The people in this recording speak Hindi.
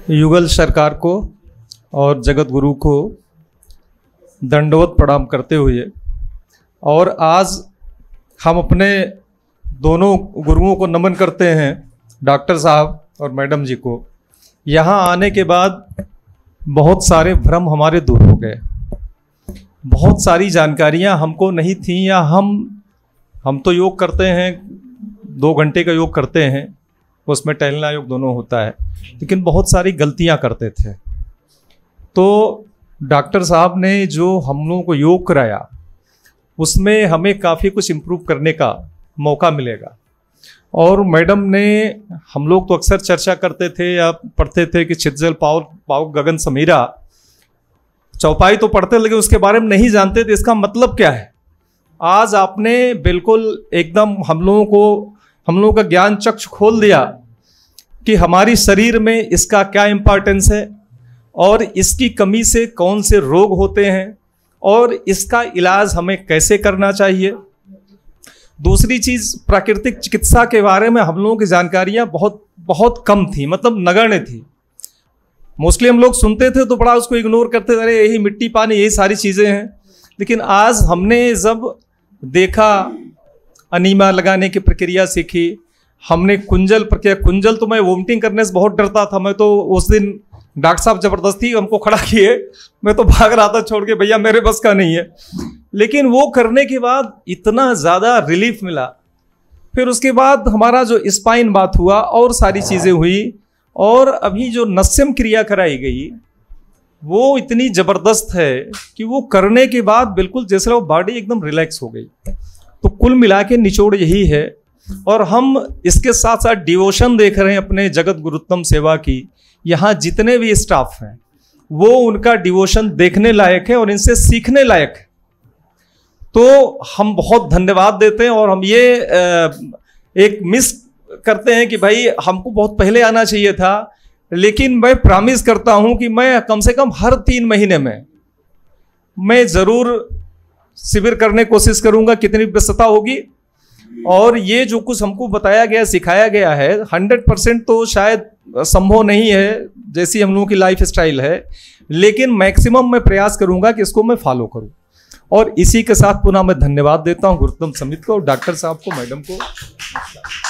युगल सरकार को और जगत गुरु को दंडवत प्रणाम करते हुए, और आज हम अपने दोनों गुरुओं को नमन करते हैं, डॉक्टर साहब और मैडम जी को। यहाँ आने के बाद बहुत सारे भ्रम हमारे दूर हो गए, बहुत सारी जानकारियाँ हमको नहीं थीं, या हम तो योग करते हैं, 2 घंटे का योग करते हैं, उसमें टहलना योग दोनों होता है, लेकिन बहुत सारी गलतियां करते थे। तो डॉक्टर साहब ने जो हम लोगों को योग कराया उसमें हमें काफ़ी कुछ इम्प्रूव करने का मौका मिलेगा। और मैडम ने, हम लोग तो अक्सर चर्चा करते थे या पढ़ते थे कि छिज्जल पाव गगन समीरा, चौपाई तो पढ़ते लेकिन उसके बारे में नहीं जानते थे इसका मतलब क्या है। आज आपने बिल्कुल एकदम हम लोगों का ज्ञान चक्षु खोल दिया कि हमारी शरीर में इसका क्या इम्पोर्टेंस है और इसकी कमी से कौन से रोग होते हैं और इसका इलाज हमें कैसे करना चाहिए। दूसरी चीज़, प्राकृतिक चिकित्सा के बारे में हम लोगों की जानकारियाँ बहुत बहुत कम थी, मतलब नगण्य थी। मोस्टली हम लोग सुनते थे तो बड़ा उसको इग्नोर करते थे, अरे यही मिट्टी पानी यही सारी चीज़ें हैं। लेकिन आज हमने जब देखा, अनीमा लगाने की प्रक्रिया सीखी, हमने कुंजल प्रक्रिया, कुंजल तो मैं वोमिटिंग करने से बहुत डरता था, मैं तो उस दिन डॉक्टर साहब जबरदस्ती हमको खड़ा किए, मैं तो भाग रहा था छोड़ के, भैया मेरे बस का नहीं है। लेकिन वो करने के बाद इतना ज़्यादा रिलीफ मिला। फिर उसके बाद हमारा जो स्पाइन बात हुआ और सारी चीज़ें हुई, और अभी जो नस्यम क्रिया कराई गई वो इतनी ज़बरदस्त है कि वो करने के बाद बिल्कुल जैसे वो बॉडी एकदम रिलैक्स हो गई। तो कुल मिला के निचोड़ यही है। और हम इसके साथ साथ डिवोशन देख रहे हैं अपने जगत गुरुत्तम सेवा की। यहाँ जितने भी स्टाफ हैं वो उनका डिवोशन देखने लायक है और इनसे सीखने लायक है। तो हम बहुत धन्यवाद देते हैं, और हम ये एक मिस करते हैं कि भाई हमको बहुत पहले आना चाहिए था। लेकिन मैं प्रॉमिस करता हूं कि मैं कम से कम हर 3 महीने में मैं ज़रूर शिविर करने की कोशिश करूंगा, कितनी व्यस्तता होगी। और ये जो कुछ हमको बताया गया, सिखाया गया है, 100% तो शायद संभव नहीं है जैसी हम लोगों की लाइफ स्टाइल है, लेकिन मैक्सिमम मैं प्रयास करूंगा कि इसको मैं फॉलो करूं। और इसी के साथ पुनः मैं धन्यवाद देता हूं गुरुत्तम समिति को, डॉक्टर साहब को, मैडम को।